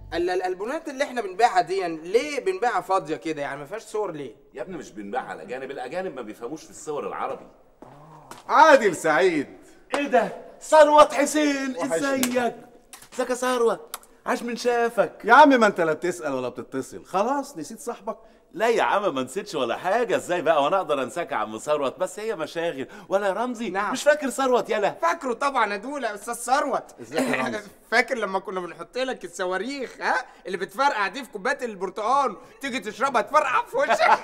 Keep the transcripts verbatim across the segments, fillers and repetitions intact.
الالبومات اللي احنا بنبيعها دي ليه بنبيعها فاضيه كده؟ يعني ما فيهاش صور ليه؟ يا ابني مش بنبيعها على الاجانب، الاجانب ما بيفهموش في الصور العربي. عادل سعيد. ايه ده؟ ثروت حسين، ازيك؟ ازيك يا ثروت؟ عاش من شافك يا عم، ما انت لا بتسأل ولا بتتصل، خلاص نسيت صاحبك؟ لا يا عم ما نسيتش ولا حاجه، ازاي بقى وانا اقدر انساك يا عم ثروت؟ بس هي مشاغل. ولا يا رمزي؟ نعم. مش فاكر ثروت؟ يلا فاكره طبعا يا دولا، استاذ ثروت. ازيك يا رمزي؟ فاكر لما كنا بنحط لك الصواريخ ها اللي بتفرقع دي في كوبايه البرتقال، تيجي تشربها تفرقع في وشك؟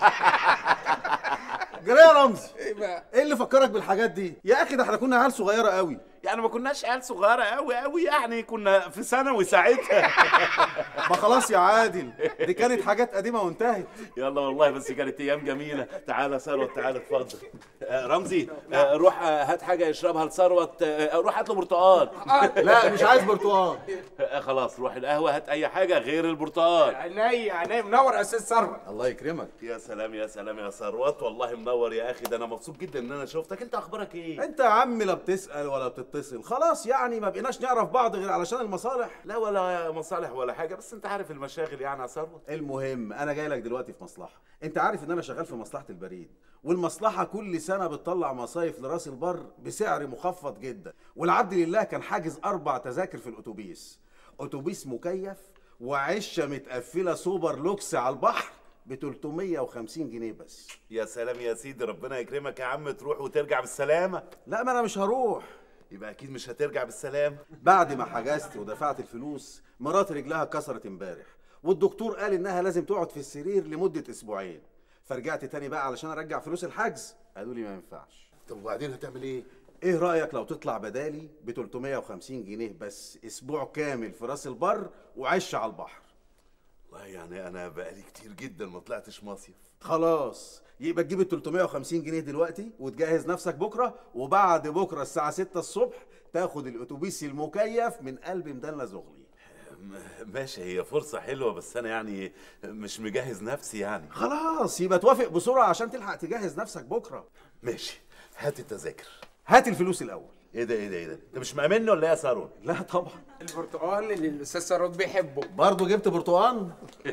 جري يا رمزي. ايه بقى؟ ايه اللي فكرك بالحاجات دي يا اخي؟ ده احنا كنا عيال صغيره قوي. يعني ما كناش عيال صغيره قوي قوي، يعني كنا في ثانوي ساعتها. ما خلاص يا عادل، دي كانت حاجات قديمه وانتهت. يلا والله بس كانت ايام جميله. تعالى ثروت تعالى اتفضل. آه رمزي آه روح آه هات حاجه يشربها لثروت. آه روح هات له برتقال. لا مش عايز برتقال. آه خلاص روح القهوه هات اي حاجه غير البرتقال. عينيا عينيا، منور يا استاذ ثروت. الله يكرمك. يا سلام يا سلام يا ثروت، والله منور يا اخي. ده انا مبسوط جدا ان انا شفتك. انت اخبارك ايه؟ انت يا عم لا بتسأل ولا بتتصل، خلاص يعني ما بقيناش نعرف بعض غير علشان المصالح. لا ولا مصالح ولا حاجه، بس انت عارف المشاغل يعني يا ثروت. المهم انا جاي لك دلوقتي في مصلحه. انت عارف ان انا شغال في مصلحه البريد، والمصلحه كل سنه بتطلع مصايف لراس البر بسعر مخفض جدا، والعبد لله كان حاجز اربع تذاكر في الاتوبيس، اتوبيس مكيف وعشه متقفله سوبر لوكس على البحر ب تلتمية وخمسين جنيه بس. يا سلام يا سيدي، ربنا يكرمك يا عم تروح وترجع بالسلامه. لا ما انا مش هروح. يبقى اكيد مش هترجع بالسلام. بعد ما حجزت ودفعت الفلوس، مراتي رجلها اتكسرت امبارح، والدكتور قال انها لازم تقعد في السرير لمده اسبوعين، فرجعت تاني بقى علشان ارجع فلوس الحجز، قالوا لي ما ينفعش. طب وبعدين هتعمل ايه؟ ايه رايك لو تطلع بدالي ب تلتمية وخمسين جنيه بس، اسبوع كامل في راس البر وعش على البحر؟ والله يعني انا بقالي كتير جدا ما طلعتش مصيف. خلاص يبقى تجيب ال تلتمية وخمسين جنيه دلوقتي وتجهز نفسك بكره، وبعد بكره الساعه ستة الصبح تاخد الاتوبيس المكيف من قلب مدلة زغلي. ماشي، هي فرصة حلوة بس أنا يعني مش مجهز نفسي يعني. خلاص يبقى توافق بسرعة عشان تلحق تجهز نفسك بكرة. ماشي، هات التذاكر. هات الفلوس الأول. إيه ده إيه ده إيه ده؟ أنت مش مأمني ولا إيه يا ثروت؟ لا طبعا. البرتقال اللي الاستاذ ثروت بيحبه. برضه جبت برتقال؟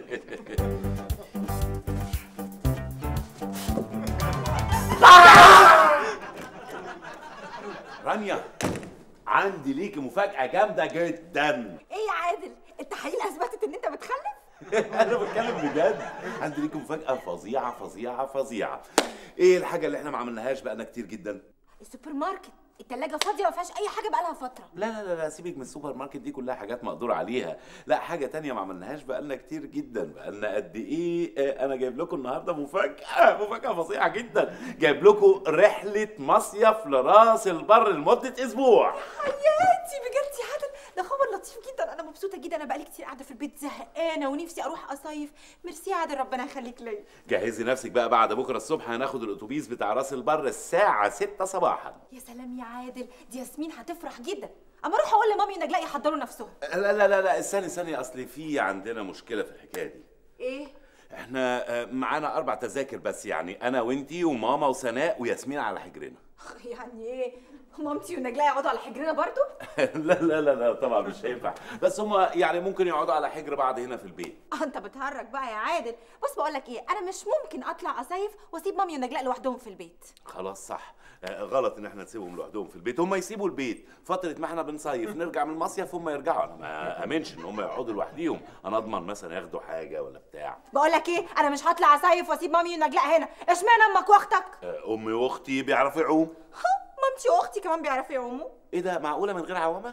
رانيا عندي ليكي مفاجأة جامدة جدا. ايه يا عادل، التحاليل اثبتت ان انت بتخلف؟ انا بتكلم بجد. عندي ليكي مفاجأة فظيعة فظيعة فظيعة. ايه الحاجة اللي احنا ما عملناهاش بقالنا كتير جدا؟ السوبر ماركت، التلاجة فاضية ما فيهاش أي حاجة بقالها فترة. لا لا لا لا سيبك من السوبر ماركت، دي كلها حاجات مقدور عليها. لا حاجة تانية ما عملناهاش بقالنا كتير جدا. بقالنا قد إيه؟ آه أنا جايب لكم النهاردة مفاجأة، مفاجأة فظيعة جدا. جايب لكم رحلة مصيف لراس البر لمدة أسبوع. حياتي بجد يا عادل، ده خبر لطيف جدا. أنا مبسوطة جدا، أنا بقالي كتير قاعدة في البيت زهقانة ونفسي أروح أصيف. ميرسي يا عادل، ربنا يخليك ليا. جهزي نفسك بقى، بعد بكرة الصبح هناخد الأتوبيس بتاع راس البر الساعة ستة صباحا. يا سلام يا عادل، دي ياسمين هتفرح جدا. اما اروح اقول لمامي ونجلاء يحضروا نفسهم. لا لا لا لا استني استني، اصل في عندنا مشكله في الحكايه دي. ايه؟ احنا معانا اربع تذاكر بس، يعني انا وانتي وماما وسناء وياسمين على حجرنا. يعني ايه؟ مامتي ونجلاء يقعدوا على حجرنا برضو؟ لا لا لا لا طبعا مش هينفع، بس هم يعني ممكن يقعدوا على حجر بعض هنا في البيت. اه انت بتهرج بقى يا عادل. بص بقول لك ايه، انا مش ممكن اطلع اصيف واسيب مامي ونجلاء لوحدهم في البيت. خلاص صح، آه غلط ان احنا نسيبهم لوحدهم في البيت. هم يسيبوا البيت فتره ما احنا بنصيف، نرجع من المصيف هم يرجعوا. انا ما امنش ان هم يقعدوا لوحديهم، انا اضمن مثلا ياخدوا حاجه ولا بتاع. بقول لك ايه، انا مش هطلع اصيف واسيب مامي ونجلاء هنا. اشمعنى امك واختك؟ آه امي واختي بيعرفوا يعوم. مامتي واختي كمان بيعرفوا يعوموا. ايه ده، معقوله من غير عوامه؟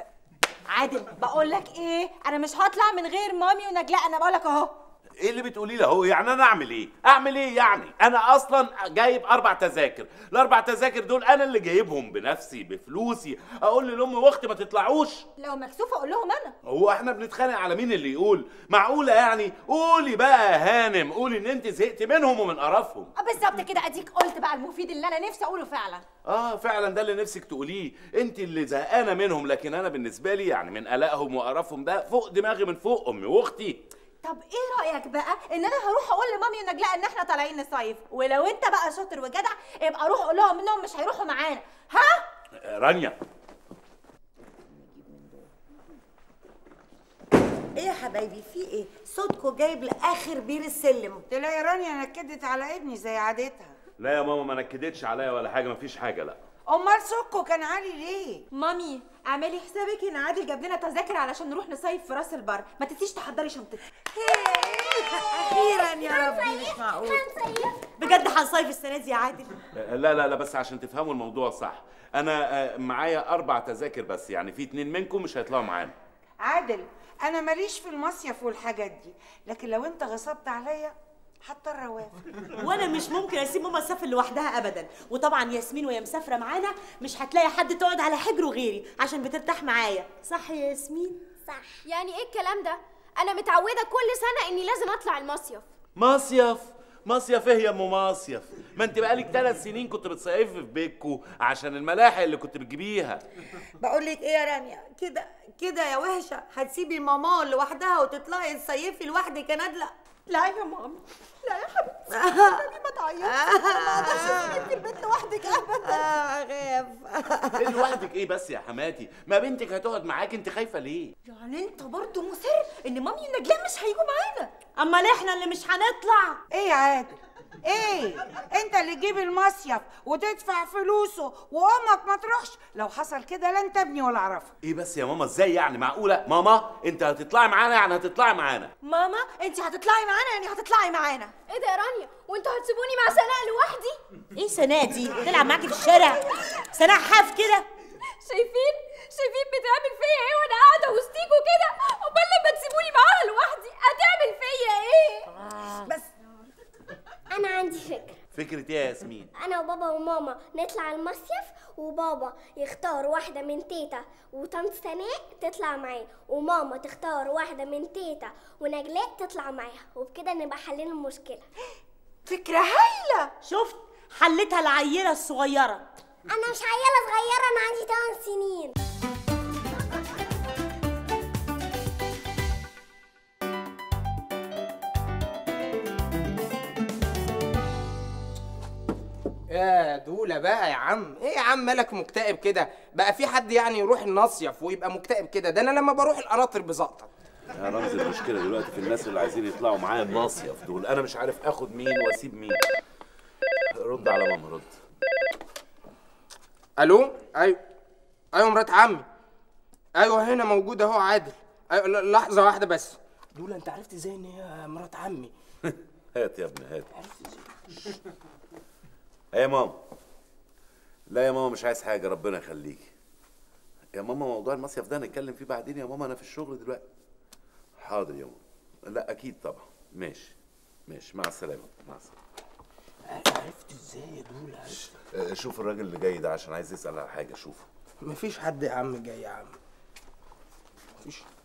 عادل بقول لك ايه، انا مش هطلع من غير مامي ونجلاء. انا بقول لك اهو. ايه اللي بتقولي له اهو؟ يعني انا اعمل ايه؟ اعمل ايه يعني؟ انا اصلا جايب اربع تذاكر، الاربع تذاكر دول انا اللي جايبهم بنفسي بفلوسي. اقول لامي واختي ما تطلعوش؟ لو مكسوف اقول لهم انا. هو احنا بنتخانق على مين اللي يقول؟ معقوله يعني؟ قولي بقى يا هانم، قولي ان انت زهقت منهم ومن قرفهم. اه بالظبط كده، اديك قلت بقى المفيد اللي انا نفسي اقوله فعلا. اه فعلا ده اللي نفسك تقوليه، انت اللي زهقانه منهم، لكن انا بالنسبه لي يعني من قلقهم وقرفهم ده فوق دماغي من فوق امي واختي. طب ايه رايك بقى ان انا هروح اقول لمامي ونجلاء ان احنا طالعين نصيف، ولو انت بقى شاطر وجدع يبقى روح قول لهم انهم مش هيروحوا معانا. ها رانيا ايه يا حبايبي في ايه؟ صوتكوا جايب لاخر بير السلم. تلاقي رانيا نكدت على ابني زي عادتها. لا يا ماما ما نكدتش عليا ولا حاجه، مفيش حاجه. لا امال صوتكوا كان عالي ليه؟ مامي اعملي حسابك ان عادل جاب لنا تذاكر علشان نروح نصيف في راس البر، ما تنسيش تحضري شنطتك. اخيرا يا ربي، مش معقول بجد هنصيف السنه دي يا عادل؟ لا لا لا بس عشان تفهموا الموضوع صح، انا معايا اربع تذاكر بس، يعني في اتنين منكم مش هيطلعوا معانا. عادل انا ماليش في المصيف والحاجات دي، لكن لو انت غصبت عليا هضطر اوافق. وانا مش ممكن اسيب ماما تسافر لوحدها ابدا، وطبعا ياسمين وهي مسافره معانا مش هتلاقي حد تقعد على حجره غيري عشان بترتاح معايا، صح يا ياسمين؟ صح. يعني ايه الكلام ده؟ انا متعوده كل سنه اني لازم اطلع المصيف. مصيف؟ مصيف ايه يا ام مصيف؟ ما انت بقالك ثلاث سنين كنت بتصيفي في بيتكو عشان الملاحق اللي كنت بتجيبيها. بقول لك ايه يا رانيا، كده كده يا وحشه هتسيبي ماما لوحدها وتطلعي تصيفي لوحدك يا نادله؟ لا يا مامي، لا يا حبيبتي، خلي ما تعيطيش، انا ما اقدرش اسيبك في البيت لوحدك ابدا. اخاف. ايه لوحدك ايه بس يا حماتي؟ ما بنتك هتقعد معاكي، انت خايفه ليه؟ يعني انت برضه مصر ان مامي ونجلاء مش هيجوا معانا؟ امال احنا اللي مش هنطلع؟ ايه يا عادل؟ ايه؟ انت اللي تجيب المصيف وتدفع فلوسه وامك ما تروحش؟ لو حصل كده لا انت ابني ولا اعرفك. ايه بس يا ماما ازاي يعني؟ معقوله؟ ماما انت هتطلعي معانا يعني هتطلعي معانا؟ ماما انت هتطلعي معانا يعني هتطلعي معانا. ايه ده يا رانيا؟ وانتوا هتسيبوني مع سناء لوحدي؟ ايه سناء دي؟ تلعب معاكي في الشارع؟ سناء حاف كده؟ شايفين؟ شايفين بتعمل فيا ايه وانا قاعده وسطيكوا كده؟ امال لما تسيبوني معاها لوحدي هتعمل فيا ايه؟ آه. بس أنا عندي فكرة. فكرة ايه يا ياسمين؟ أنا وبابا وماما نطلع المصيف، وبابا يختار واحدة من تيتا وطنط سناء تطلع معاه، وماما تختار واحدة من تيتا ونجلاء تطلع معاها، وبكده نبقى حلينا المشكلة. فكرة هايلة. شفت؟ حلتها العيلة الصغيرة. أنا مش عيلة صغيرة، أنا عندي ثمان سنين. يا دولة بقى يا عم، ايه يا عم مالك مكتئب كده؟ بقى في حد يعني يروح المصيف ويبقى مكتئب كده؟ ده انا لما بروح القناطر بزقطط. يا رمز المشكله دلوقتي في الناس اللي عايزين يطلعوا معايا المصيف دول، انا مش عارف اخد مين واسيب مين. رد على ماما، رد. الو؟ ايوه ايوه مرات عمي، ايوه هنا موجوده اهو عادل. أيوة لحظه واحده بس. دولة انت عرفت ازاي ان هي مرات عمي؟ هات يا ابني هات. ايه يا ماما؟ لا يا ماما مش عايز حاجه، ربنا يخليكي. يا ماما موضوع المصيف ده نتكلم فيه بعدين يا ماما، انا في الشغل دلوقتي. حاضر يا ماما. لا اكيد طبعا. ماشي ماشي، مع السلامه. مع السلامه. عرفت ازاي يا دولة؟ شوف الراجل اللي جاي ده عشان عايز يسال على حاجه، شوفه. مفيش حد يا عم جاي يا عم، مفيش.